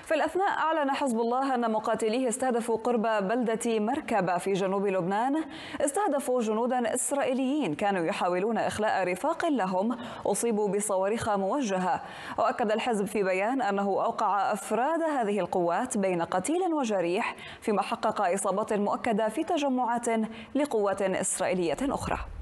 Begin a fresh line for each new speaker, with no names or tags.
في الأثناء أعلن حزب الله أن مقاتليه استهدفوا قرب بلدة مركبة في جنوب لبنان. استهدفوا جنودا إسرائيليين كانوا يحاولون إخلاء رفاق لهم أصيبوا بصواريخ موجهة. وأكد الحزب في بيان أنه أوقع أفراد هذه القوات بين قتيل وجريح، فيما حقق إصابات مؤكدة في تجمعات لقوات إسرائيلية أخرى.